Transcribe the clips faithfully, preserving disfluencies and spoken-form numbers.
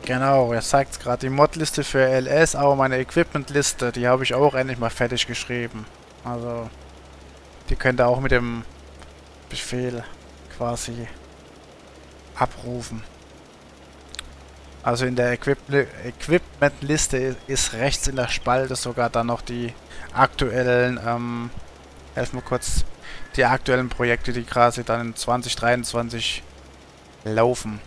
Genau, er sagt gerade die Modliste für L S, aber meine Equipment-Liste, die habe ich auch endlich mal fertig geschrieben. Also, die könnt ihr auch mit dem Befehl quasi abrufen. Also in der Equip Equipment-Liste ist rechts in der Spalte sogar dann noch die aktuellen, ähm, helfen wir kurz, die aktuellen Projekte, die quasi dann in zwanzig dreiundzwanzig laufen.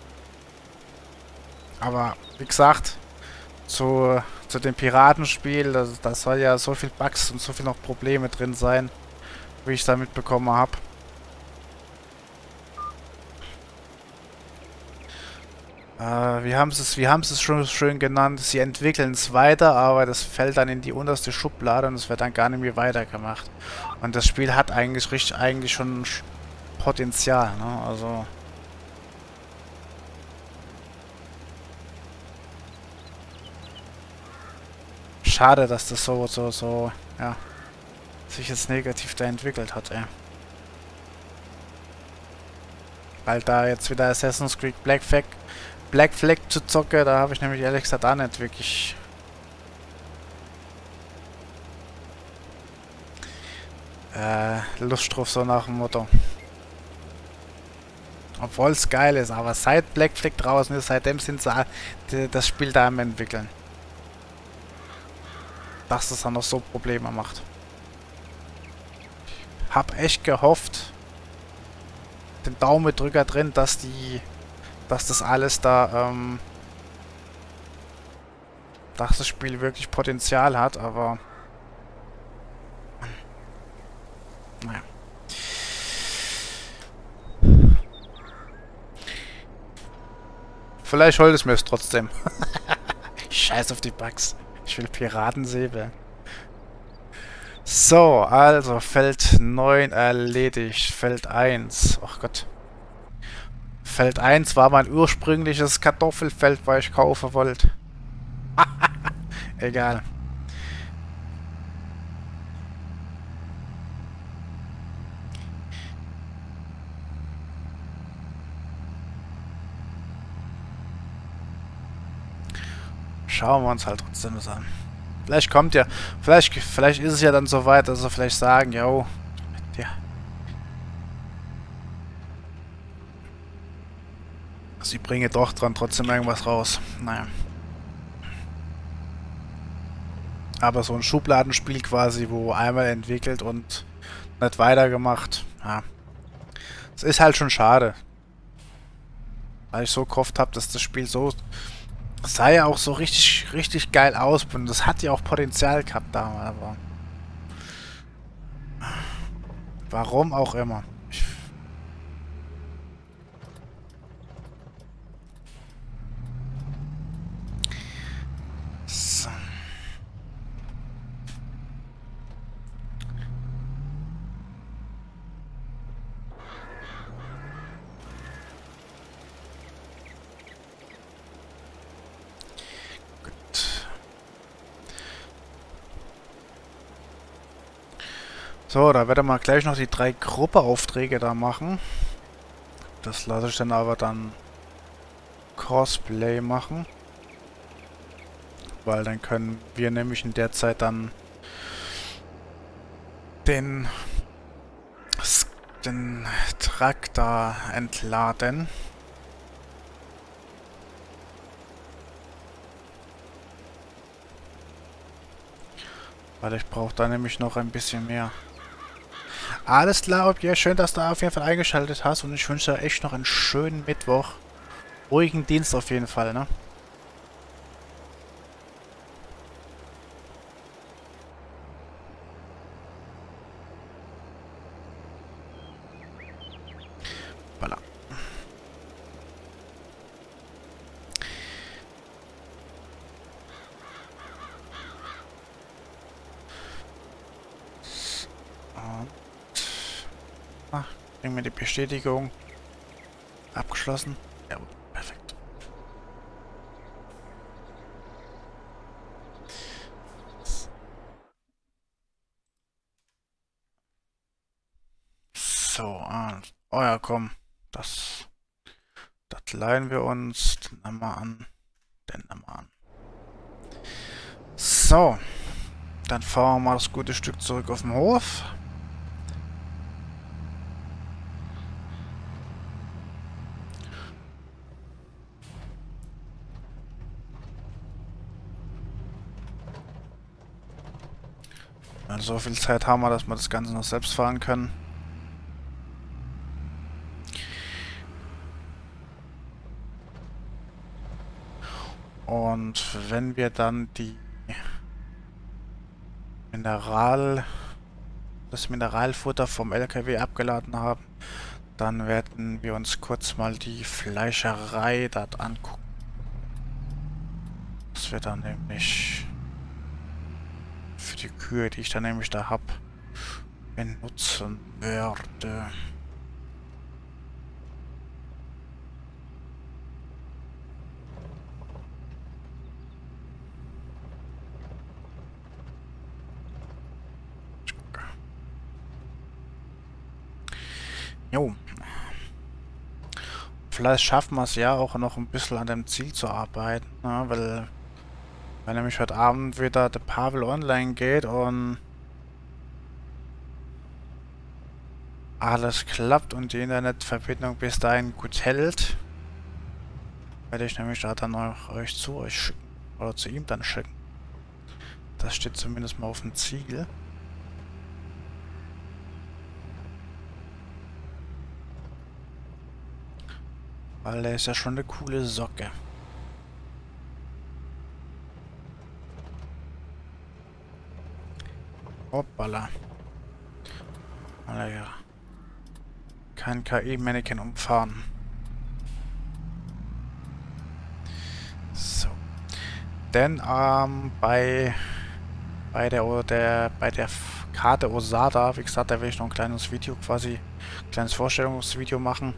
Aber wie gesagt, zu, zu dem Piratenspiel, da das soll ja so viel Bugs und so viel noch Probleme drin sein, wie ich da mitbekommen habe. Äh, wir haben es, wir haben es schon schön genannt. Sie entwickeln es weiter, aber das fällt dann in die unterste Schublade und es wird dann gar nicht mehr weitergemacht. Und das Spiel hat eigentlich richtig, eigentlich schon Potenzial, ne? Also schade, dass das so, so, so, ja, sich jetzt negativ da entwickelt hat, ey. Weil da jetzt wieder Assassin's Creed Black Flag, Black Flag zu zocke, da habe ich nämlich ehrlich gesagt auch nicht wirklich äh, Lust drauf, so nach dem Motto. Obwohl es geil ist, aber seit Black Flag draußen ist, seitdem sind sie die, das Spiel da am entwickeln. Dass es dann noch so Probleme macht. Hab echt gehofft, den Daumendrücker drin, dass die, dass das alles da, ähm, dass das Spiel wirklich Potenzial hat, aber naja. Vielleicht holt es mir es trotzdem. Scheiß auf die Bugs. Ich will Piraten säbeln. So, also Feld neun erledigt. Feld eins. Ach Gott. Feld eins war mein ursprüngliches Kartoffelfeld, weil ich kaufen wollte. Egal. Schauen wir uns halt trotzdem das an. Vielleicht kommt ja, vielleicht, vielleicht ist es ja dann soweit, dass sie vielleicht sagen, yo, ja. Sie bringen doch dran trotzdem irgendwas raus. Naja. Aber so ein Schubladenspiel quasi, wo einmal entwickelt und nicht weitergemacht. Ja. Es ist halt schon schade. Weil ich so gehofft habe, dass das Spiel so sah ja auch so richtig, richtig geil aus. Und das hat ja auch Potenzial gehabt damals, aber warum auch immer. Ich, so. So, da werden wir gleich noch die drei Gruppeaufträge da machen. Das lasse ich dann aber dann Cosplay machen. Weil dann können wir nämlich in der Zeit dann den, den Traktor entladen. Weil ich brauche da nämlich noch ein bisschen mehr. Alles klar, ob ja, schön, dass du auf jeden Fall eingeschaltet hast und ich wünsche dir echt noch einen schönen Mittwoch. Ruhigen Dienst auf jeden Fall, ne? Voilà. Und ah, bringen wir die Bestätigung. Abgeschlossen. Ja, perfekt. So, ah, oh ja, komm. Das, das leihen wir uns. Dann mal an. Dendermann. So. Dann fahren wir mal das gute Stück zurück auf den Hof. So viel Zeit haben wir, dass wir das Ganze noch selbst fahren können. Und wenn wir dann die Mineral, das Mineralfutter vom L K W abgeladen haben, dann werden wir uns kurz mal die Fleischerei dort angucken. Das wird dann nämlich für die Kühe, die ich dann nämlich da habe, benutzen werde. Jo. Vielleicht schaffen wir es ja auch noch ein bisschen an dem Ziel zu arbeiten, ne? weil, weil nämlich heute Abend wieder der Pavel online geht und alles klappt und die Internetverbindung bis dahin gut hält, werde ich nämlich da dann auch euch zu euch schicken, oder zu ihm dann schicken. Das steht zumindest mal auf dem Ziel. Weil der ist ja schon eine coole Socke. Hoppala. Alter. Kein K I-Mannequin umfahren. So. Denn ähm, bei bei der der bei der Karte Osada, wie gesagt, da will ich noch ein kleines Video quasi, ein kleines Vorstellungsvideo machen.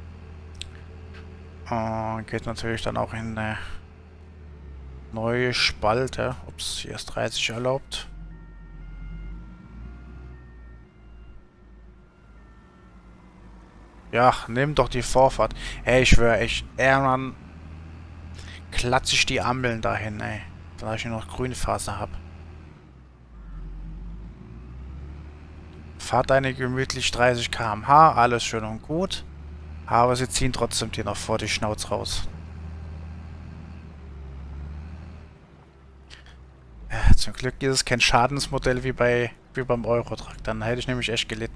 Uh, geht natürlich dann auch in eine neue Spalte. Ups, hier ist dreißig erlaubt. Ja, nimm doch die Vorfahrt. Ey, ich schwöre, echt, irgendwann klatze ich die Ampeln dahin, ey. Da ich nur noch grüne Phase habe. Fahrt deine gemütlich dreißig Kilometer pro Stunde, alles schön und gut. Aber sie ziehen trotzdem dir noch vor die Schnauze raus. Ja, zum Glück ist es kein Schadensmodell wie bei wie beim Eurotruck. Dann hätte ich nämlich echt gelitten.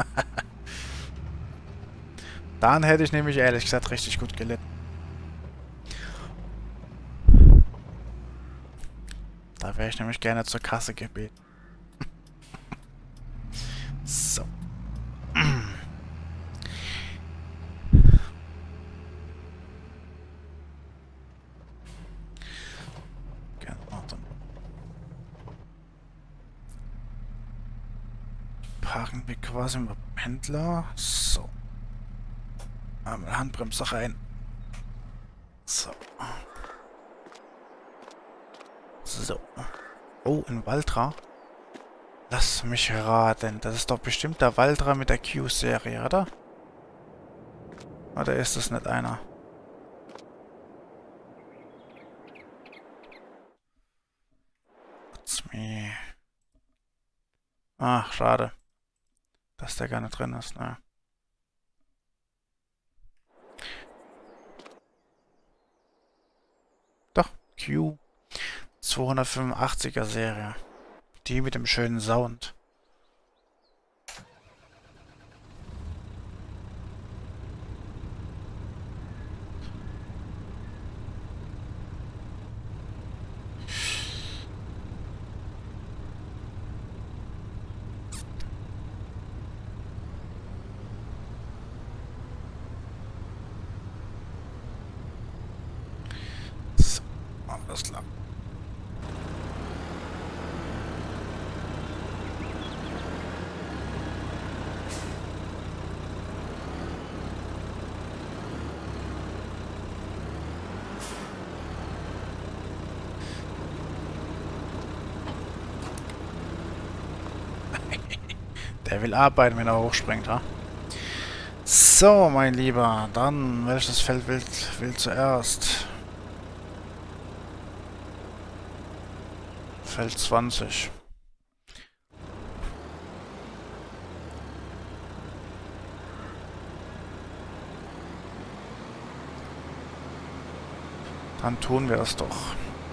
Dann hätte ich nämlich ehrlich gesagt richtig gut gelitten. Da wäre ich nämlich gerne zur Kasse gebeten. So. Parken wir quasi mal beim Händler. So. Einmal Handbremse rein. So. So. Oh, ein Valtra. Lass mich raten. Das ist doch bestimmt der Valtra mit der Q-Serie, oder? Oder ist das nicht einer? Ach, schade. Dass der gar nicht drin ist, ne? Doch, Q. zweihundertfünfundachtziger Serie. Die mit dem schönen Sound. So, alles klar. Der will arbeiten, wenn er hochspringt, ha? So, mein Lieber, dann welches Feld will, will zuerst? Feld zwanzig. Dann tun wir es doch.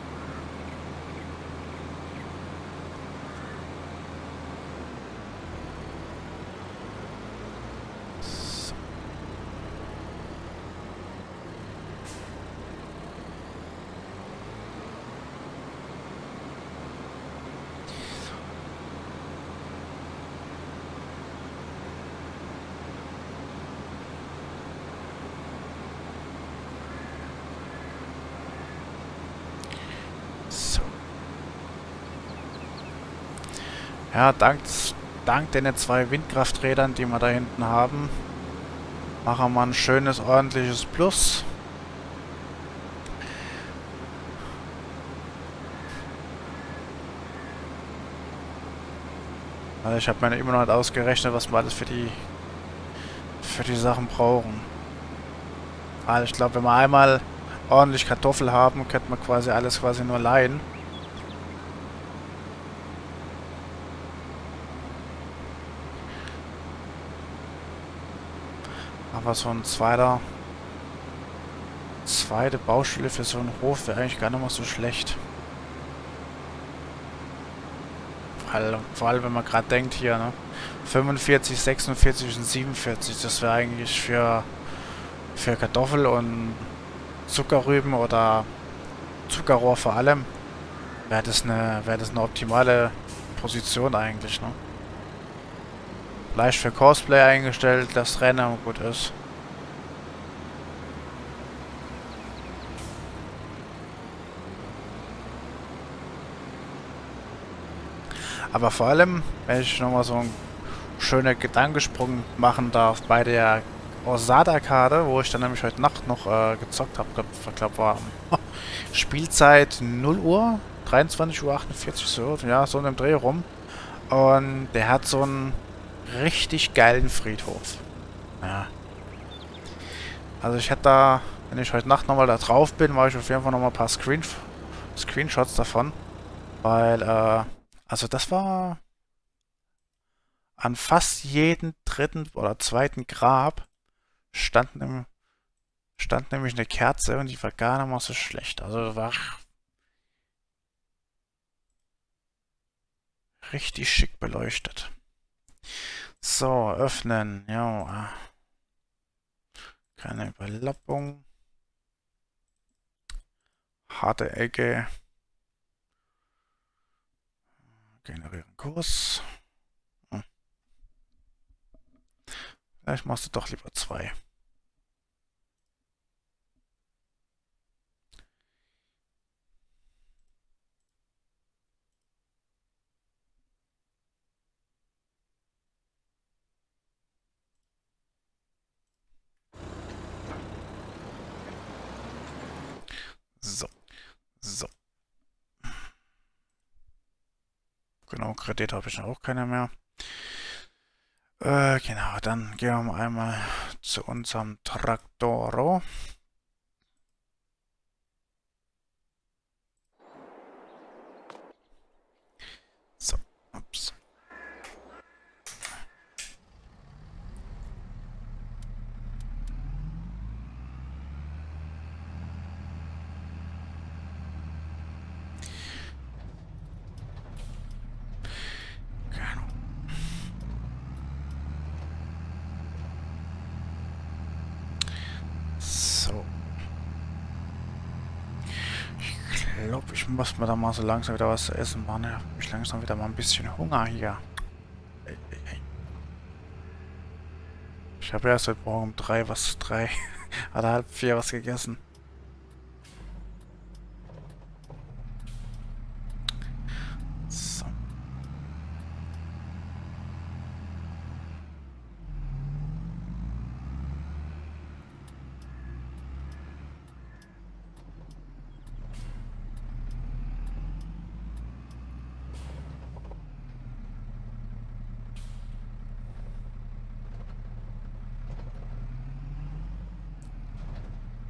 So. Ja, dank, dank den zwei Windkrafträdern, die wir da hinten haben, machen wir ein schönes, ordentliches Plus. Also ich habe mir immer noch nicht ausgerechnet, was wir alles für die für die Sachen brauchen. Also ich glaube, wenn wir einmal ordentlich Kartoffel haben, könnte man quasi alles quasi nur leihen. Aber so ein zweiter zweite Baustelle für so einen Hof wäre eigentlich gar nicht mal so schlecht. Vor allem, vor allem wenn man gerade denkt hier, ne? fünfundvierzig, sechsundvierzig und siebenundvierzig, das wäre eigentlich für, für Kartoffel und Zuckerrüben oder Zuckerrohr vor allem, wäre das eine, wäre das eine optimale Position eigentlich, ne? Leicht für Cosplay eingestellt, das Rennen gut ist. Aber vor allem, wenn ich nochmal so einen schönen Gedankensprung machen darf, bei der Orsada-Karte, wo ich dann nämlich heute Nacht noch äh, gezockt habe, ich glaube war Spielzeit null Uhr, dreiundzwanzig Uhr achtundvierzig, so, ja, so in dem Dreh rum. Und der hat so einen richtig geilen Friedhof. Ja. Also ich hätte da, wenn ich heute Nacht nochmal da drauf bin, mache ich auf jeden Fall nochmal ein paar Screen Screenshots davon. Weil, äh, also das war an fast jedem dritten oder zweiten Grab stand, ne, stand nämlich eine Kerze und die war gar nicht mal so schlecht. Also war richtig schick beleuchtet. So, öffnen. Ja. Keine Überlappung. Harte Ecke. Generieren Kurs. Hm. Vielleicht machst du doch lieber zwei. So. So. Genau, Kredit habe ich auch keine mehr. Äh, genau, dann gehen wir einmal zu unserem Traktoro. So, ups. So. Ich glaube, ich muss mir da mal so langsam wieder was zu essen machen. Ja, ich langsam wieder mal ein bisschen Hunger hier. Ich habe erst heute Morgen um drei was, drei oder halb vier was gegessen. So.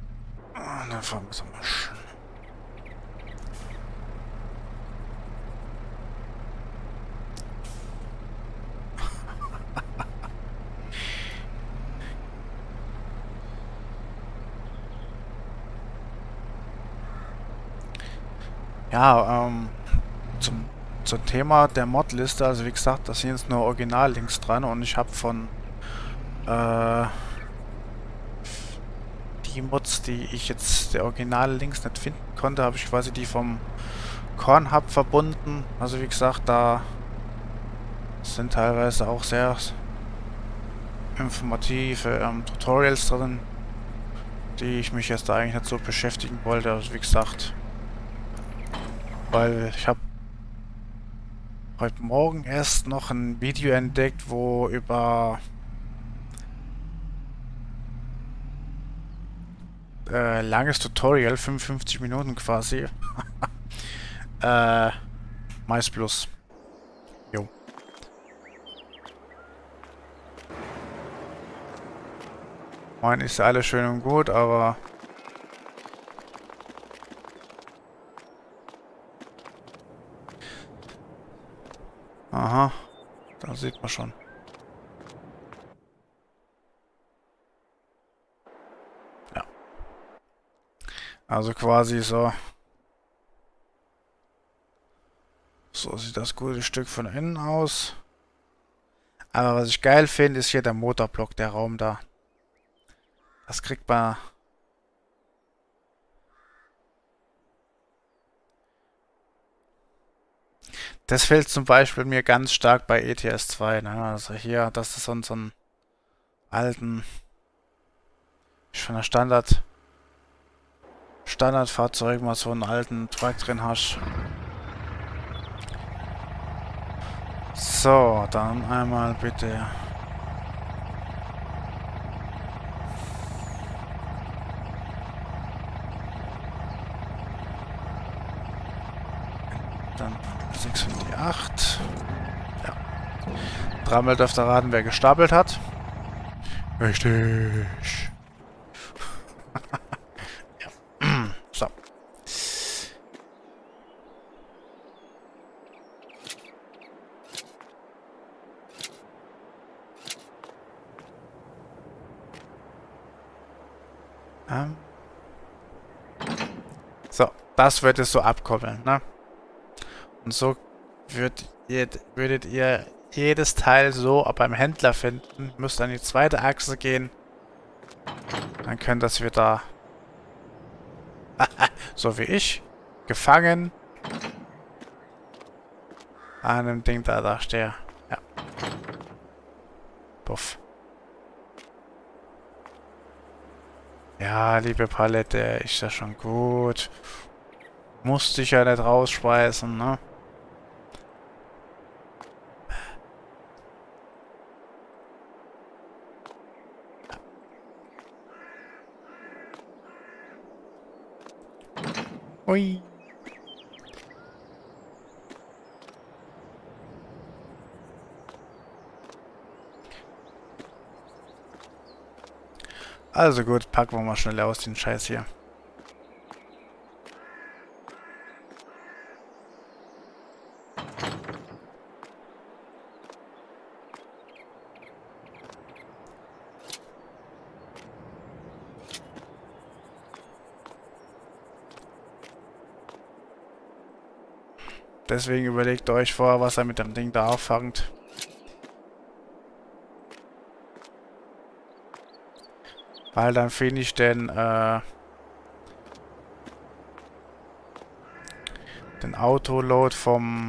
Und dann fahren wir so mal schön. Ja, ähm, zum, zum Thema der Modliste, also wie gesagt, da sind jetzt nur Original-Links dran und ich habe von äh, die Mods, die ich jetzt der Original-Links nicht finden konnte, habe ich quasi die vom Korn Hub verbunden. Also wie gesagt, da sind teilweise auch sehr informative ähm, Tutorials drin, die ich mich jetzt da eigentlich nicht so beschäftigen wollte. Also wie gesagt, weil ich habe heute Morgen erst noch ein Video entdeckt, wo über äh, langes Tutorial, fünfundfünfzig Minuten quasi, äh, Mais Plus. Jo. Mein ist ja alles schön und gut, aber aha, da sieht man schon. Ja. Also quasi so. So sieht das gute Stück von innen aus. Aber was ich geil finde, ist hier der Motorblock, der Raum da. Das kriegt man. Das fällt zum Beispiel mir ganz stark bei E T S zwei, ne? Also hier, das ist so, so ein alten, schon ein Standard, Standardfahrzeug, mal so einen alten Truck drin hast. So, dann einmal bitte. Dann sechs und die acht. Ja. Dreimal dürft ihr raten, wer gestapelt hat. Richtig. Ja. So. Ähm. So, das wird es so abkoppeln, ne? Und so würdet ihr, würdet ihr jedes Teil so beim Händler finden. Müsst an die zweite Achse gehen. Dann könnt ihr es wieder so wie ich gefangen an dem Ding da, da stehe. Ja. Puff. Ja, liebe Palette, ist ja schon gut. Musste ich ja nicht rausschmeißen, ne? Ui. Also gut, packen wir mal schnell aus den Scheiß hier. Deswegen überlegt euch vorher, was ihr mit dem Ding da auffangt. Weil dann finde ich den, äh, den Autoload vom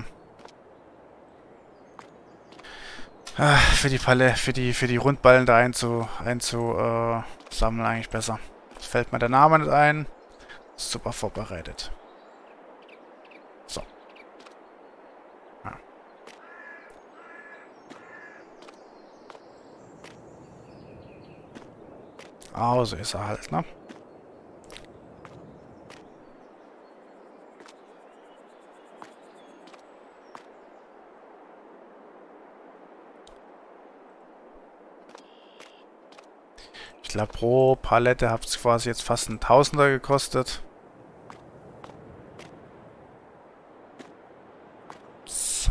äh, für die Palle, für die für die Rundballen da einzu einzu äh, sammeln eigentlich besser. Es fällt mir der Name nicht ein. Super vorbereitet. So. Ja. Also ist er halt, ne? Ich glaube, pro Palette hat es quasi jetzt fast ein Tausender gekostet. So.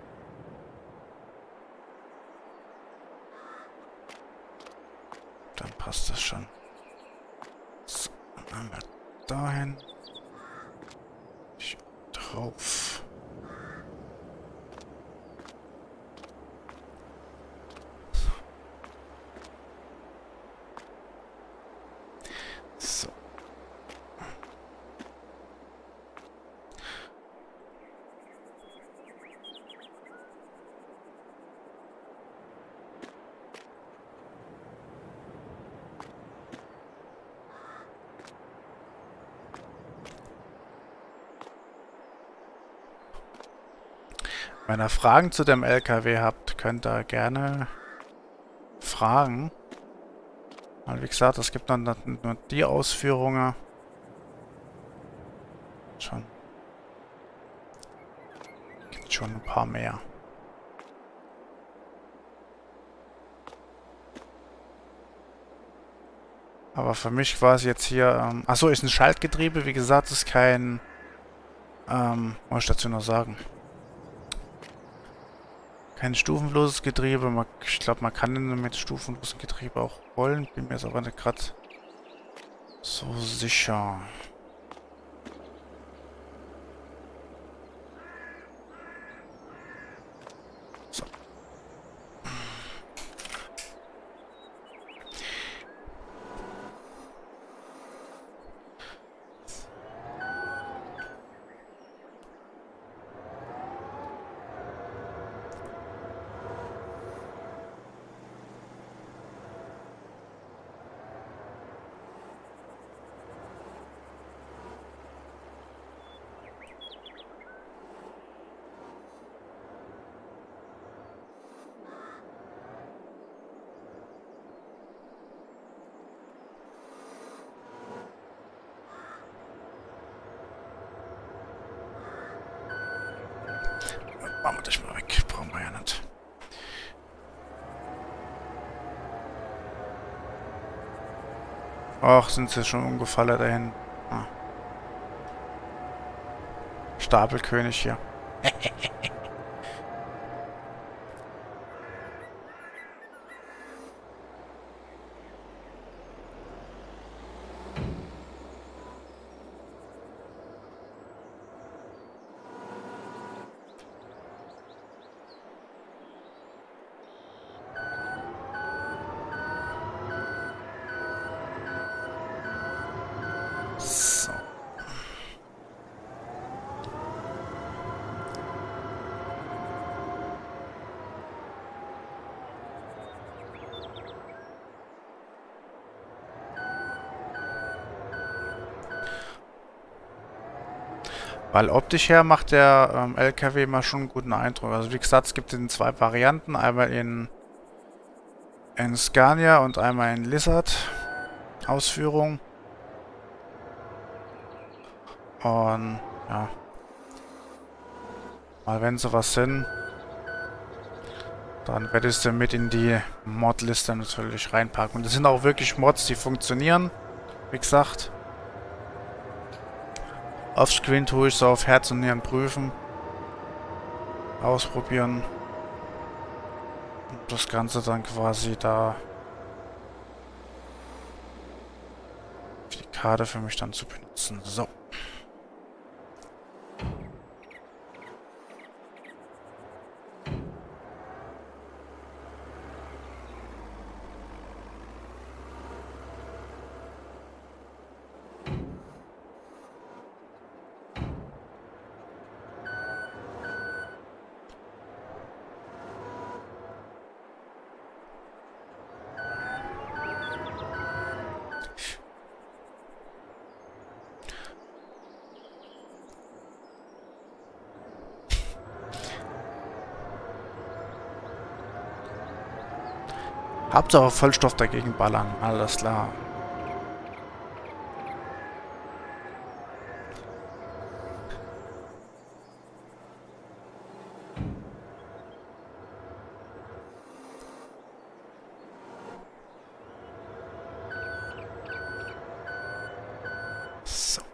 Dann passt das schon. So, dann einmal dahin. drauf. So. Wenn ihr Fragen zu dem L K W habt, könnt ihr gerne fragen. Weil wie gesagt, es gibt dann nur die Ausführungen. Schon. Gibt schon ein paar mehr. Aber für mich quasi jetzt hier... Ähm, achso, ist ein Schaltgetriebe. Wie gesagt, ist kein... Ähm, was ich dazu noch sagen? Kein stufenloses Getriebe. Man, ich glaube, man kann mit stufenlosem Getriebe auch rollen. Bin mir jetzt aber nicht gerade so sicher. So. Machen wir das mal weg. Brauchen wir ja nicht. Ach, sind sie schon umgefallen dahin. Ah. Stapelkönig hier. So. Weil optisch her macht der ähm, L K W mal schon einen guten Eindruck. Also wie gesagt, es gibt in zwei Varianten. Einmal in, in Scania und einmal in Lizard Ausführung. Und ja. Mal wenn sie was sind, dann werde ich sie mit in die Modliste natürlich reinpacken. Und das sind auch wirklich Mods, die funktionieren. Wie gesagt. Offscreen tue ich so auf Herz und Nieren prüfen. Ausprobieren. Und das Ganze dann quasi da die Karte für mich dann zu benutzen. So. Hauptsache Vollstoff dagegen ballern. Alles klar. So.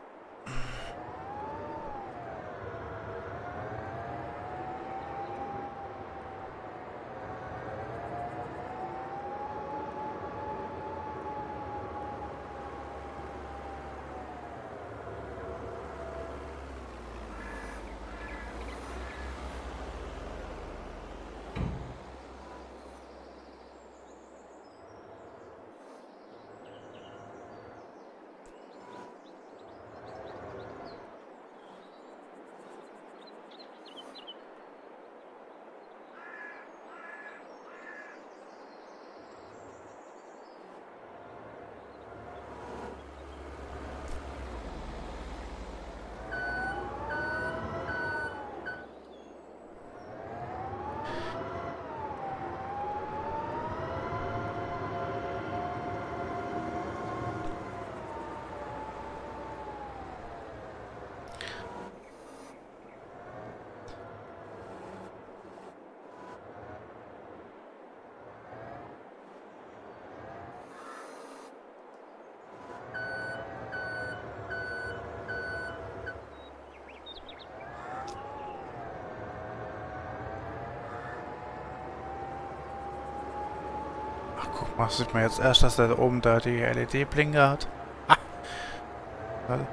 Guck mal, sieht man jetzt erst, dass da oben da die L E D-Blinker hat. Ah, toll.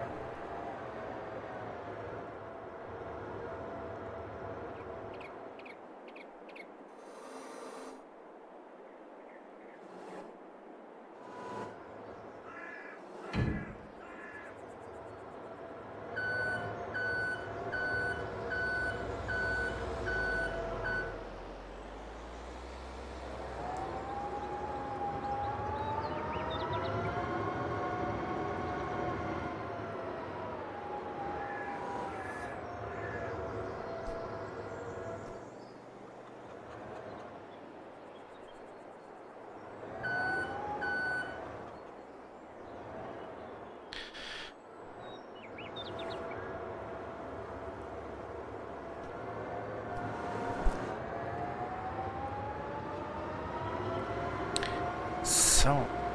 So.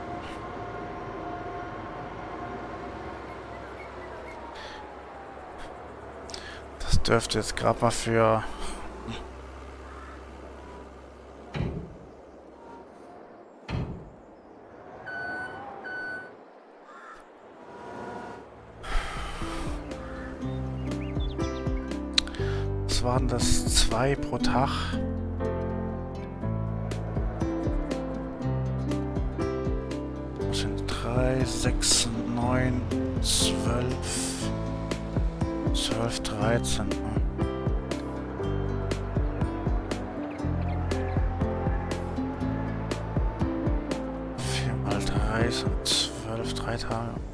Das dürfte jetzt gerade mal für... Was waren das? Zwei pro Tag? drei, sechs, neun, zwölf, zwölf, dreizehn. vier mal drei sind zwölf, drei Tage.